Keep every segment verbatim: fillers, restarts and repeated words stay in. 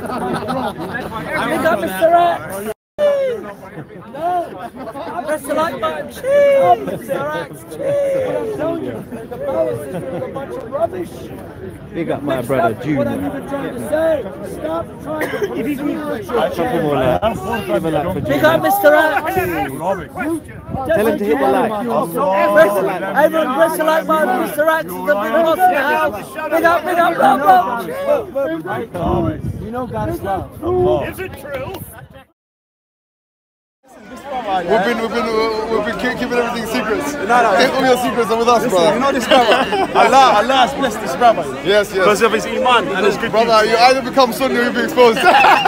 up Mister X. No, press the like button. Cheese, Mister X. Cheese. I'm telling you, the power system is a bunch of rubbish. Big up my brother Junior. What I'm even trying to say. Stop trying to confuse your Big up Mister X. Tell him to hit the like. Everyone press the like button. Mister X is the big boss in the house. Big up, big up, big up. You know God is love. Is it true? We've been, we've been, we've been keeping everything secrets. No, no. All your secrets are with us, brother. You know this brother. Allah, Allah has blessed this brother. Yes, yes. Because of his iman and his good brother, deeds. you either become Sunni or you'll be exposed.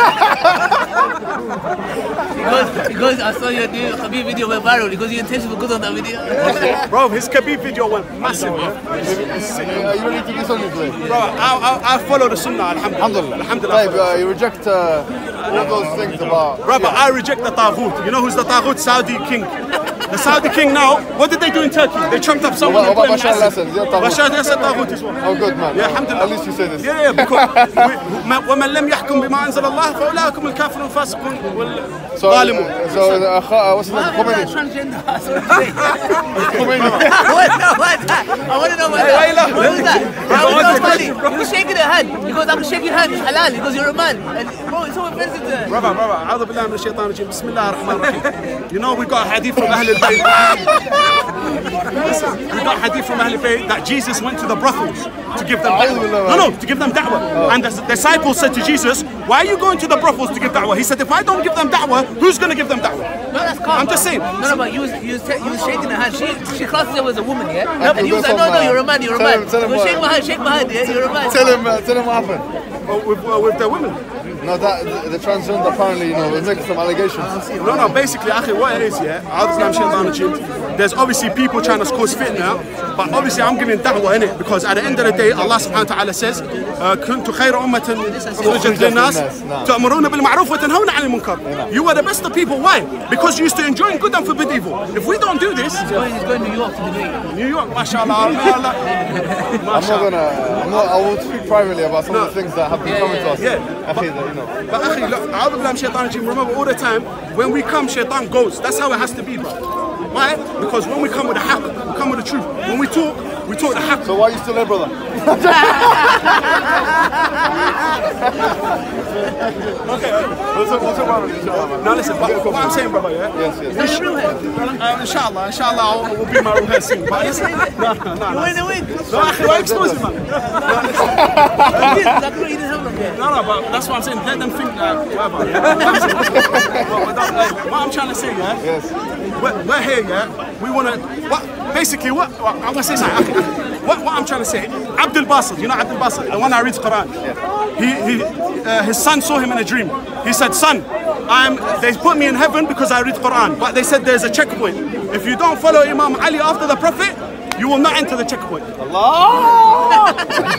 because, because I saw your new Khabib video went viral. Because your intentions were good on that video. Bro, his Khabib video went massive. Yeah. Are you ready to be Sunni today? Bro, I, I, I follow the Sunnah. Alhamdulillah. Alhamdulillah. Alhamdulillah. Uh, you reject uh, all those things about. Brother, yeah. I reject the Taghut. You know who's the Taghut? Saudi king. The Saudi king now, what did they do in Turkey? They trumped up someone and put him in acid. Bashar al-Assad Taghut as well. Oh good man. Yeah, alhamdulillah. At least you say this. Yeah, yeah, because وَمَنْ لَمْ يَحْكُمْ بِمَا أَنزَلَ اللَّهُ فَأُولَٰئِكَ هُمُ الْكَافِرُونَ الْفَاسِقُونَ وَالظَّالِمُونَ. So, uh, what's the name? Khomeini. Transgender. Khomeini. I want to know what that. What was that? I want to know funny. He was shaking her hand. He goes, I'm shaking your hand. It's halal. He goes, you're a man. And bro, it's so offensive to her. Brother, brother. أعوذ بالله من الشيطان الرجيم. بسم الله الرحمن الرحيم. You know we got a hadith from Ahl al-Bayt. Listen, we got a hadith from Ahl al-Bayt that Jesus went to the brothels to give them da'wah. No, no, to give them da'wah. And the disciples said to Jesus, why are you going to the brothels to give da'wah? He said, if I don't give them da'wah, who's going to give them da'wah? No, that's calm. I'm just saying. No, no, but you was, you was, you was shaking her hand. She, she classes her as a woman, yeah? And he was like, no, no, you're a man, you're a man. He goes, shake my hand, shake my hand, yeah? You're a man. Tell him, uh, tell him what happened. Uh, with, uh, with the women. No, that the, the transgender apparently, you know, was making some allegations. No, no, basically, akhi, what it is, yeah, there's obviously people trying to cause fitna, but obviously I'm giving da'wah in it because at the end of the day, Allah subhanahu wa ta'ala says, كنت خير أمة أخرجت للناس تأمرون بالمعروف وتنهون عن المنكر. You are the best of people. Why? Because you used to enjoy good and forbid evil. If we don't do this, he's going, he's going to New York to debate. New York, mashallah. I'm not gonna. I'm not. I will speak privately about some no. of the things that have been yeah, coming yeah, to us. Yeah. Akhi, that, you know. But akhi, look, a'udhu billahi shaitan rajim. Remember, all the time when we come, shaitan goes. That's how it has to be, bro. Why? Because when we come with the haqq, we come with the truth. When we talk, we talk the haqq. So why are you still there, brother? Okay, what's up, what's up, inshallah? Now listen, but what I'm saying, brother, yeah? Yes, yes. Is uh, inshallah, inshallah, I'll, we'll be my real hair soon. But listen, no, no, no. You win the win. No, why expose him, man? No, no, but that's what I'm saying. Let them think that, whatever, yeah? What I'm trying to say, yeah? Yes. We're, we're here, yeah? We want to, what, basically, what, what I'm going to say something. What, what I'm trying to say, Abdul Basit, you know Abdul Basit, the one that reads Quran. Yeah. He, he, uh, his son saw him in a dream. He said, son, I'm, they put me in heaven because I read Quran, but they said there's a checkpoint. If you don't follow Imam Ali after the Prophet, you will not enter the checkpoint. Allah!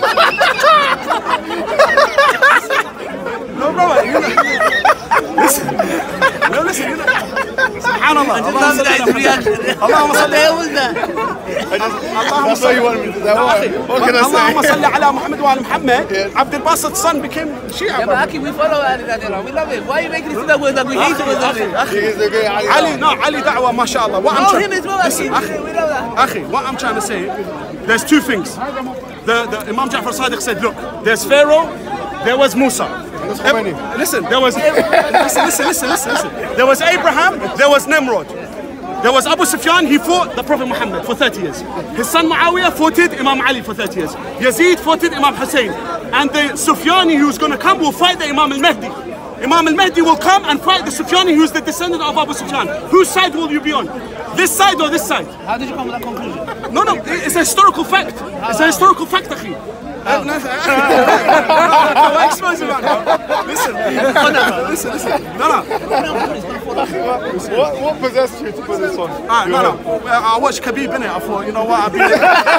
No, brother, you know, listen, no, listen, you know, subhanallah, Allahumma salli That's what you wanted me to do. What can I say? Allahumma salli ala Muhammad wa ala Muhammad. Abdul Basit's son became Shia. Yeah, but Aki, we follow Ali, we love it. Why are you making it that way that we hate him? Ali, no, Ali da'wah, mashallah. What I'm oh, him as well, listen, Aki, we love that. Akhi, what I'm trying to say, there's two things. The, the Imam Ja'far Sadiq said, look, there's Pharaoh, there was Musa. Listen, there was listen, listen, listen, listen, listen. There was Abraham, there was Nimrod. There was Abu Sufyan, he fought the Prophet Muhammad for thirty years. His son Muawiyah fought Imam Ali for thirty years. Yazid fought Imam Hussein. And the Sufyani who's going to come will fight the Imam al-Mahdi. Imam al-Mahdi will come and fight the Sufyani who's the descendant of Abu Sufyan. Whose side will you be on? This side or this side? How did you come to that conclusion? No, no, it's a historical fact. It's a historical fact, akhi. Oh. No, listen, listen, listen. No, no. What, what possessed you to put this on? Ah, no, no. I watched Khabib in it. I thought, you know what? I've been.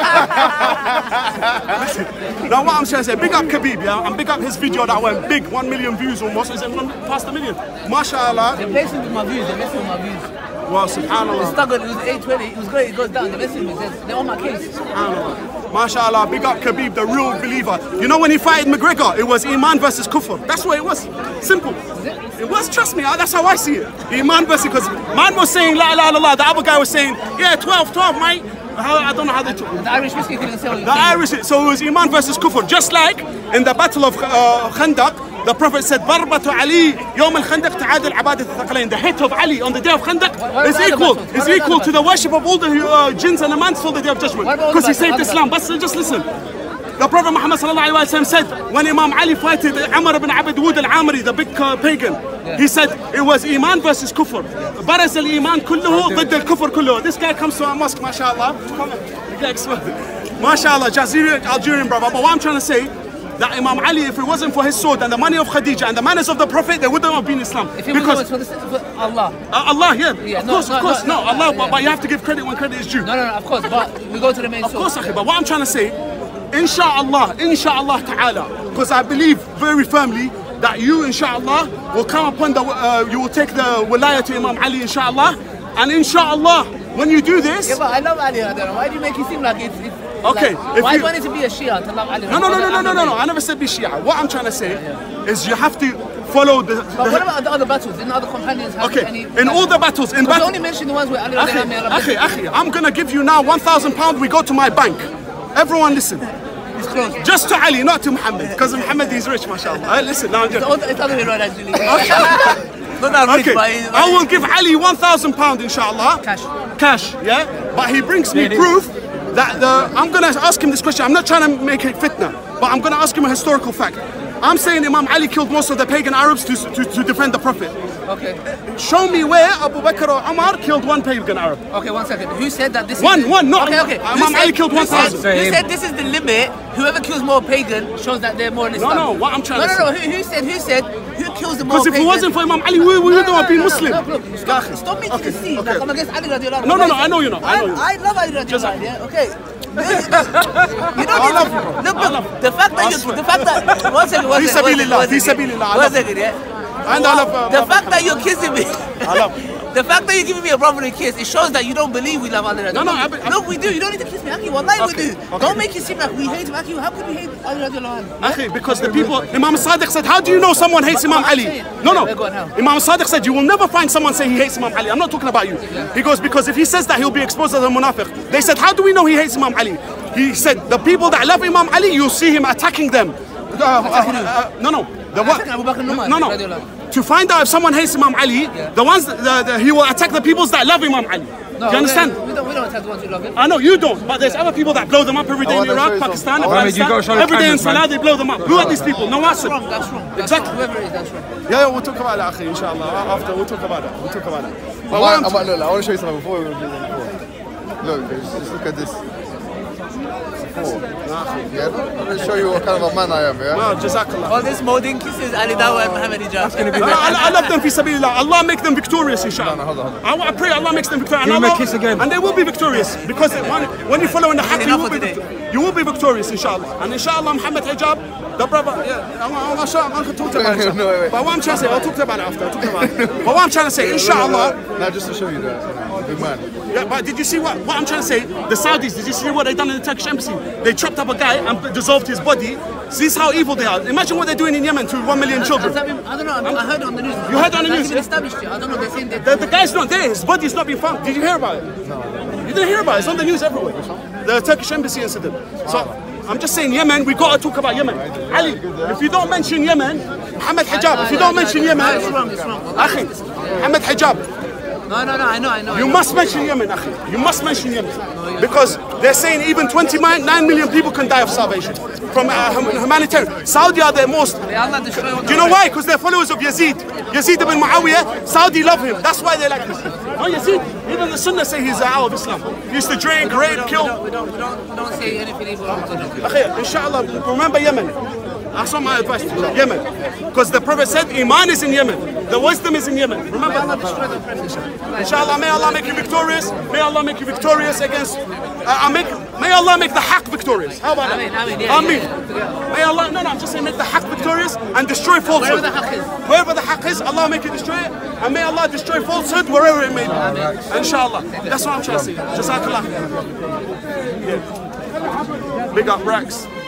Listen. Now, what I'm trying to say, big up Khabib, yeah, and big up his video that went big, one million views almost. Is it past a million? MashaAllah. They're messing with my views. They're messing with my views. Well, subhanallah. It's stuck on, it was eight twenty, it was great, it goes down, the message was, they're on my case. SubhanAllah. MashaAllah, big up Khabib, the real believer. You know when he fought McGregor, it was Iman versus Kufr. That's what it was. Simple. It was, trust me, that's how I see it. Iman versus, because man was saying La ilaha illallah, the other guy was saying, yeah, twelve, twelve, mate. How, I don't know how they took it. The Irish whiskey couldn't say what you The Irish, so it was Iman versus Kufr. Just like in the battle of uh, Khandaq, the Prophet said, ضربة علي يوم الخندق تعادل عبادة الثقلين. The hit of Ali on the day of Khandaq is equal, is equal to the worship of all the uh, jinns and the man till the day of judgment. Because he saved Islam. But just listen. The Prophet Muhammad sallallahu alaihi wasallam said, when Imam Ali fought Amr ibn Abd Wud al-Amri, the big uh, pagan, he said it was Iman versus Kufr. برز الإيمان كله ضد الكفر كله. This guy comes to our mosque, mashallah. Come on, you get exploded. Mashallah, Jazeera, Algerian brother. But what I'm trying to say, that Imam Ali, if it wasn't for his sword and the money of Khadija and the manners of the Prophet, there wouldn't have been Islam. If it because was for, the, for Allah. Uh, Allah, yeah, yeah of no, course, no, of course, no, no, no, Allah, yeah. but, but you have to give credit when credit is due. No, no, no, of course, but we go to the main Of source. course, akhi, but what I'm trying to say, inshallah, inshallah ta'ala, because I believe very firmly that you, inshallah, will come upon the, uh, you will take the wilayah to Imam Ali, inshallah, and inshallah, when you do this... Yeah, but I love Ali, I don't know. Why do you make it seem like it's... it's Okay, like, if why you- do you want it to be a Shia to love Ali? No, no, no, no, no, no, no, no, I never said be Shia. What I'm trying to say is you have to follow the... But the what about the other battles? Didn't other companions have okay, any... in all the battles, in Because you battle... only mentioned the ones where Ali Akhi, radiallahu anhu, Allah akhi, akhi, I'm gonna give you now one thousand pounds, we go to my bank. Everyone listen. It's close. Just to Ali, not to Muhammad, because Muhammad is rich, mashallah. Uh, listen, now I'm It's just... the other- it's the other way around, actually. Not that rich, Okay, but... he's- I will give Ali one thousand pounds, inshallah. Cash. Cash, yeah? But he brings me proof that the... I'm going to ask him this question. I'm not trying to make it fitna, but I'm going to ask him a historical fact. I'm saying Imam Ali killed most of the pagan Arabs to, to, to defend the Prophet. Okay. Show me where Abu Bakr or Umar killed one pagan Arab. Okay, one second. Who said that this One, is... the- one, not- Okay, okay. Imam Who Ali said- killed who one said- thousand. Who said this is the limit? Whoever kills more pagan shows that they're more in Islam. no, what I'm trying no, to No, no, say- no. Who, who said, who said, who kills the more Because if pagan? it wasn't for Imam Ali, we, we wouldn't have been Muslim. No, look, stop, stop making Okay, it seem okay. like I'm against Ali radiallahu anhu. No, no, no, I know you're not, I know you're not. I love Ali radiallahu anhu, yeah, okay. You don't I need love to, you, bro. look, I look, love you. the fact that I you, swear. the fact that, one second, one Fi second, one second, sabilillah, one fi second, sabilillah, I one love second, yeah. And I love... Uh, The love- fact that you're kissing me, I love the fact that you're giving me a brotherly kiss, it shows that you don't believe we love Ali radiallahu No, no, anhu. I be- I- Look, we do. You don't need to kiss me, Aki. Wallahi, we Okay, do. okay. Don't make it seem like we hate him, Aki. How could we hate Ali radiallahu anhu? Akhi, because the people, Imam Sadiq said, how do you know someone hates Imam Ali? No, no. Yeah, go on, how? Imam Sadiq said, you will never find someone say he hates Imam Ali. I'm not talking about you. He goes, because if he says that, he'll be exposed as a munafiq. They said, how do we know he hates Imam Ali? He said, the people that love Imam Ali, you'll see him attacking them. Uh, uh, uh, no, no. The what? Attacking Abu Bakr and Umar, No, no. radiallahu. To find out if someone hates Imam Ali, the ones, that, the, the, he will attack the peoples that love Imam Ali. No, do you understand? We don't, we don't attack the ones who love him. I know you don't, but there's other people that blow them up every day I in wanna show Iraq, you Pakistan, something. Mohammed, you gotta show Afghanistan. the Every day in cameras, man. Salah they blow them up. Who are these people? No That's answer. wrong, that's wrong. That's Exactly. Wrong. Whoever it is, that's wrong. Yeah, yeah, we'll talk about that, akhi, inshallah. After, we'll talk about that. We'll talk about that. I But what want, I'm I want, look, I want to show you something before we do that before. Look, just, just look at this. Before. Yeah, I'm going to show you what kind of a man I am, yeah? Well, Jazakallah. All this molding kisses, Ali Dawa and Muhammad Hijab. I, I, I love them fi sabilillah. Allah make them victorious, inshallah. No, no, hold on, hold I, I pray Allah makes them victorious. Give And him a Allah- kiss again. And they will be victorious. Because when, when you follow in the haqq, you Enough will, for be, today. victor- you will be victorious, inshallah. And inshallah, Muhammad Hijab, the brother, yeah, I'm, I'm, I'm sure I'm going to talk about it. No, wait, wait. But what I'm trying to say, I'll talk about it after. I'll talk about it. But what I'm trying to say, inshallah, No, just to show you that, you know, big man. yeah, but did you see what, what I'm trying to say? The Saudis, did you see what they done in the Turkish embassy? They chopped up a guy and dissolved his body. See this is how evil they are. Imagine what they're doing in Yemen to one million children. Has that been- I don't know, I heard it on the news. You heard it on the Has news, been yeah? established it. I don't know, they're saying that... The, the guy's not there. His body's not been found. Did you hear about it? No. You didn't hear about it. It's on the news everywhere. The Turkish embassy incident. So I'm just saying Yemen, we got to talk about Yemen. Ali, if you don't mention Yemen, Muhammad Hijab, if you don't mention Yemen, No, it's wrong, it's wrong. Akhi, Muhammad Hijab, No, no, no, I know, I know. I you know. must mention Yemen, Akhi. You must mention Yemen. Because they're saying even twenty-nine million people can die of starvation from uh, hum- humanitarian. Saudi are the most. May Allah destroy all Do you know why? Because they're followers of Yazid. Yazid ibn Muawiyah, Saudi love him. That's why they like this. No, Yazid, even the Sunnah say he's out of Islam. He used to drink, rape, We kill. don't, we don't, we don't, we don't say anything evil. Akhi, inshallah, remember Yemen. That's what my advice to you. Yemen. Because the Prophet said Iman is in Yemen. The wisdom is in Yemen. Remember? Inshallah, may Allah make you victorious. May Allah make you victorious against. Uh, I make, may Allah make the haqq victorious. How about that? Ameen, ameen, yeah, Ameen. yeah, May Allah, no, no, I'm just saying make the haqq victorious and destroy falsehood. Wherever the haqq is. Wherever the haqq is, Allah make it destroy it. And may Allah destroy falsehood wherever it may be. Inshallah. That's what I'm trying to say. Jazakallah. Yeah. Big up Rex.